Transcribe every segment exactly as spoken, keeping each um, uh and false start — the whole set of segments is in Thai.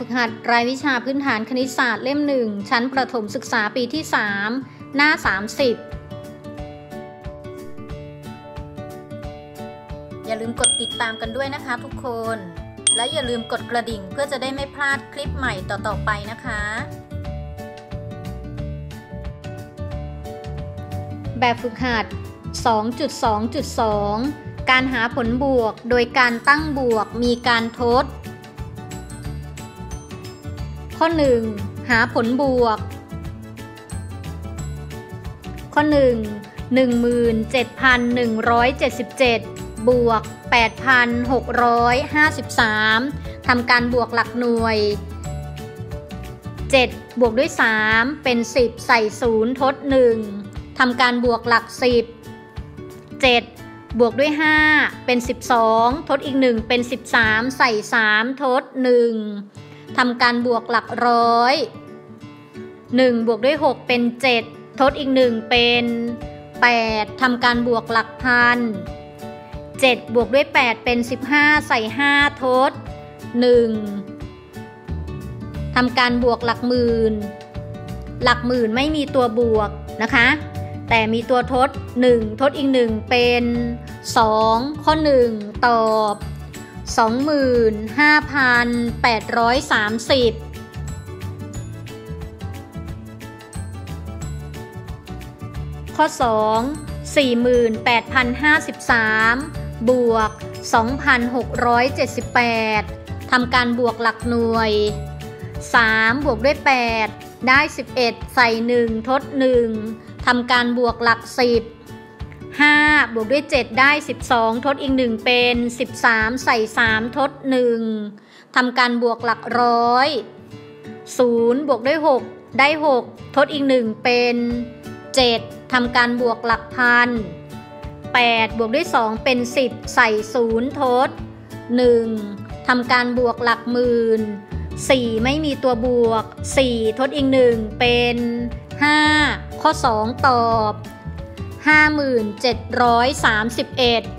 ฝึกหัดรายวิชาพื้นฐานคณิตศาสตร์เล่มหนึ่งชั้นประถมศึกษาปีที่สามหน้าสามสิบอย่าลืมกดติดตามกันด้วยนะคะทุกคนและอย่าลืมกดกระดิ่งเพื่อจะได้ไม่พลาดคลิปใหม่ต่อๆไปนะคะแบบฝึกหัด สองจุดสองจุดสอง การหาผลบวกโดยการตั้งบวกมีการทดข้อหนึ่งหาผลบวกข้อหนึ่ง หนึ่งหมื่นเจ็ดพันหนึ่งร้อยเจ็ดสิบเจ็ด บวก แปดพันหกร้อยห้าสิบสาม ทำการบวกหลักหน่วยเจ็ดบวกด้วยสามเป็นสิบใส่ศูนย์ทดหนึ่งทำการบวกหลักสิบเจ็ดบวกด้วยห้าเป็นสิบสองทดอีกหนึ่งเป็นสิบสามใส่สามทดหนึ่งทำการบวกหลักร้อยหนึ่งบวกด้วยหกเป็นเจ็ดทดอีกหนึ่งเป็นแปดทำการบวกหลักพันเจ็ดบวกด้วยแปดเป็นสิบห้าใส่ห้าทดหนึ่งทำการบวกหลักหมื่นหลักหมื่นไม่มีตัวบวกนะคะแต่มีตัวทดหนึ่งทดอีกหนึ่งเป็นสองข้อหนึ่งตอบ สองหมื่นห้าพันแปดร้อยสามสิบ ข้อสอง สี่หมื่นแปดพันห้าสิบสาม บวก สองพันหกร้อยเจ็ดสิบแปด ทำการบวกหลักหน่วยสามบวกด้วยแปดได้สิบเอ็ดใส่หนึ่งทดหนึ่งทำการบวกหลักสิบห้าบวกด้วยเจ็ดได้สิบสองทดอีกหนึ่งเป็นสิบสามใส่สามทดหนึ่งทำการบวกหลักร้อยศูนย์บวกด้วยหกได้หกทดอีกหนึ่งเป็นเจ็ดทำการบวกหลักพันแปดบวกด้วยสองเป็นสิบใส่ศูนย์ทดหนึ่งทำการบวกหลักหมื่นสี่ไม่มีตัวบวกสี่ทดอีกหนึ่งเป็นห้าข้อสองตอบ ห้าหมื่นเจ็ดร้อยสามสิบเอ็ด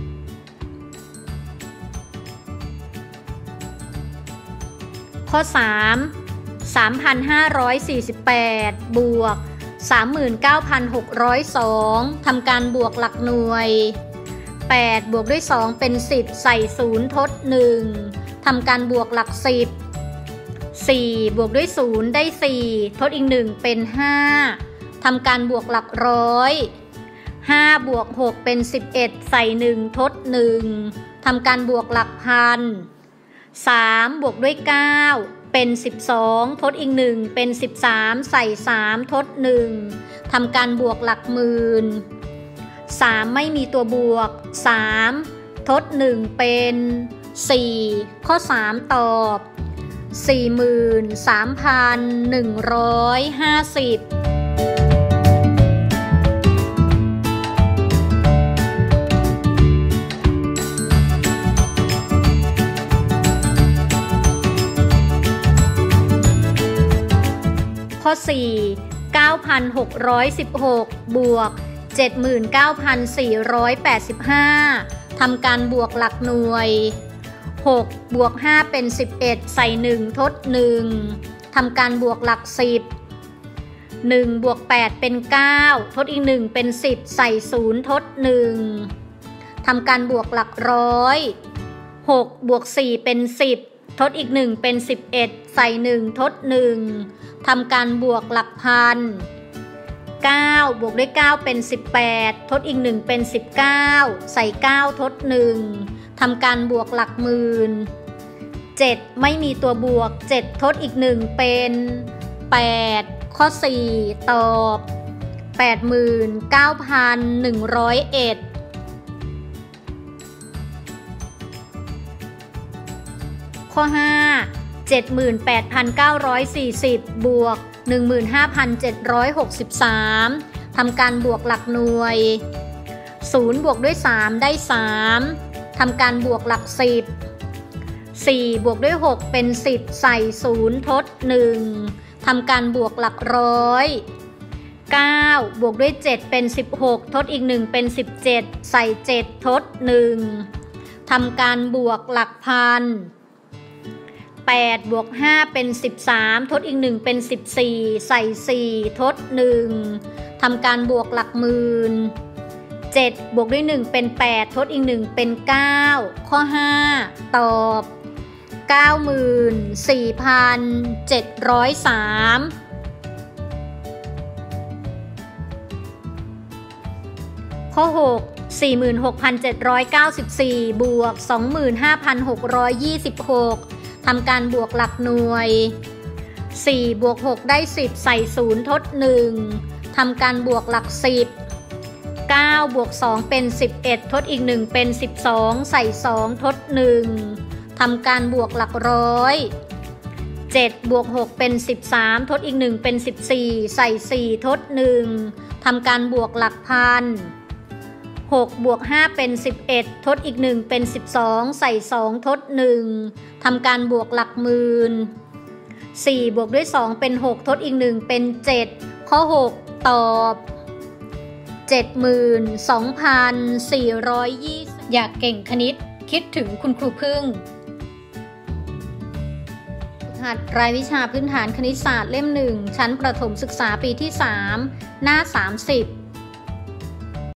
ข้อสาม สามพันห้าร้อยสี่สิบแปด บวก สามหมื่นเก้าพันหกร้อยสอง ทำการบวกหลักหน่วยแปดบวกด้วยสองเป็นสิบใส่ศูนย์ทดหนึ่งทำการบวกหลักสิบสี่บวกด้วยศูนย์ได้สี่ทดอีกหนึ่งเป็นห้าทำการบวกหลักร้อยห้าบวกหกเป็นสิบเอ็ดใส่หนึ่งทดหนึ่งทำการบวกหลักพันสามบวกด้วยเก้าเป็นสิบสองทดอีกหนึ่งเป็นสิบสามใส่สามทดหนึ่งทำการบวกหลักหมื่นสามไม่มีตัวบวกสามทดหนึ่งเป็นสี่ข้อสามตอบ สี่หมื่นสามพันหนึ่งร้อยห้าสิบ ข้อสี่ เก้าพันหกร้อยสิบหก บวก เจ็ดหมื่นเก้าพันสี่ร้อยแปดสิบห้า ทำการบวกหลักหน่วยหกบวกห้าเป็นสิบเอ็ดใส่หนึ่งทดหนึ่งทำการบวกหลักสิบหนึ่งบวกแปดเป็นเก้าทดอีกหนึ่งเป็นสิบใส่ศูนย์ทดหนึ่งทำการบวกหลักร้อยหกบวกสี่เป็นสิบทดอีกหนึ่งเป็นสิบเอ็ดใส่หนึ่งทดหนึ่งทำการบวกหลักพันเก้าบวกด้วยเก้าเป็นสิบแปดทดอีกหนึ่งเป็นสิบเก้าใส่เก้าทดหนึ่งทำการบวกหลักหมื่นเจ็ดไม่มีตัวบวกเจ็ดทดอีกหนึ่งเป็นแปดข้อสี่ตอบ แปดหมื่นเก้าพันหนึ่งร้อยเอ็ด ข้อห้า เจ็ดหมื่นแปดพันเก้าร้อยสี่สิบ บวก หนึ่งหมื่นห้าพันเจ็ดร้อยหกสิบสาม ทำการบวกหลักหน่วยศูนย์บวกด้วยสามได้สามทำการบวกหลักสิบสี่บวกด้วยหกเป็นสิบใส่ศูนย์ทดหนึ่งทำการบวกหลักร้อยเก้าบวกด้วยเจ็ดเป็นสิบหกทดอีกหนึ่งเป็นสิบเจ็ดใส่เจ็ดทดหนึ่งทำการบวกหลักพันแปดบวกห้าเป็นสิบสามทดอีกหนึ่งเป็นสิบสี่ใส่สี่ทดหนึ่งทำการบวกหลักหมื่นเจ็ดบวกด้วยหนึ่งเป็นแปดทดอีกหนึ่งเป็นเก้าข้อห้าตอบ เก้าหมื่นสี่พันเจ็ดร้อยสาม ข้อหก สี่หมื่นหกพันเจ็ดร้อยเก้าสิบสี่ บวก สองหมื่นห้าพันหกร้อยยี่สิบหก ทำการบวกหลักหน่วยสี่บวกหกได้สิบใส่ศูนย์ทดหนึ่งทำการบวกหลักสิบเก้าบวกสองเป็นสิบเอ็ดทดอีกหนึ่งเป็นสิบสองใส่สองทดหนึ่งทำการบวกหลักร้อยเจ็ดบวกหกเป็นสิบสามทดอีกหนึ่งเป็นสิบสี่ใส่สี่ทดหนึ่งทำการบวกหลักพันหกบวกห้าเป็นสิบเอ็ดทดอีกหนึ่งเป็นสิบสองใส่สองทดหนึ่งทำการบวกหลักหมื่นสี่บวกด้วยสองเป็นหกทดอีกหนึ่งเป็นเจ็ดข้อหกตอบ เจ็ดหมื่นสองพันสี่ร้อยยี่สิบ อยากเก่งคณิตคิดถึงคุณครูพึ่งหัดรายวิชาพื้นฐานคณิตศาสตร์เล่มหนึ่งชั้นประถมศึกษาปีที่สามหน้าสามสิบ